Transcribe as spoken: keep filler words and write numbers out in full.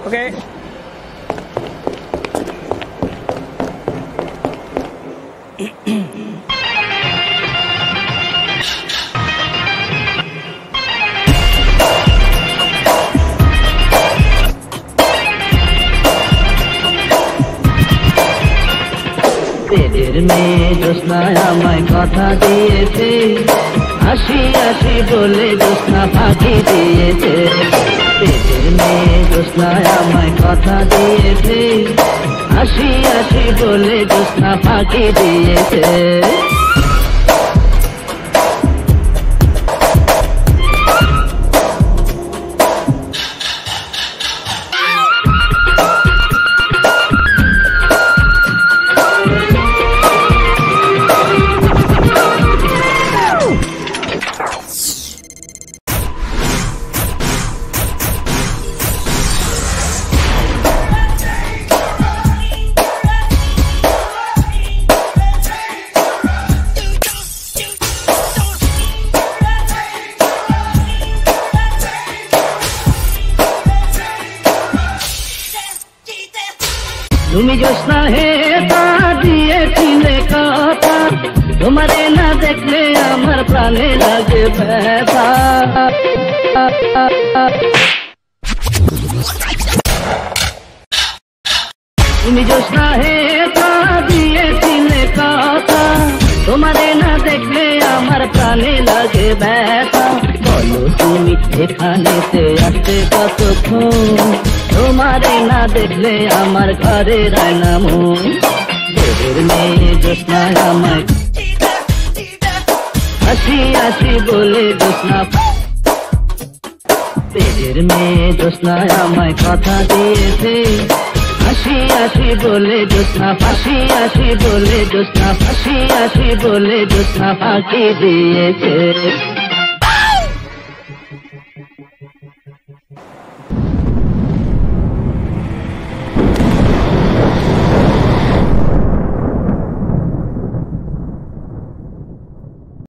Okay. तेरे में जोस्ना आमाय कथा दिएছে হাসি হাসি বলে जोस्ना ফাঁকি দিয়েছে तेरे में जोस्ना आमाय कथा दिएছে হাসি হাসি বলে जोस्ना ফাঁকি দিয়েছে তুমি জোসনা হে তা দিয়েছিলে কথা তোমারে না দেখলে আমার প্রাণে লাগে ব্যথা তুমি জোসনা হে তা দিয়েছিলে কথা তোমারে না দেখলে আমার প্রাণে লাগে ব্যথা বলো তুমি এখানেতে আসতে কতক্ষণ তোমারে না দেখলে আমার ঘরে রায় না মন তোর মেয়ে জোসনা আমায় হাসি হাসি বলে জোসনা তেরের মেয়ে জোসনা আমায় কথা দিয়েছে হাসি হাসি বলে জোসনা ফাঁসি হাসি বলে জোসনা ফাঁসি হাসি বলে জোসনা ফাঁকি দিয়েছে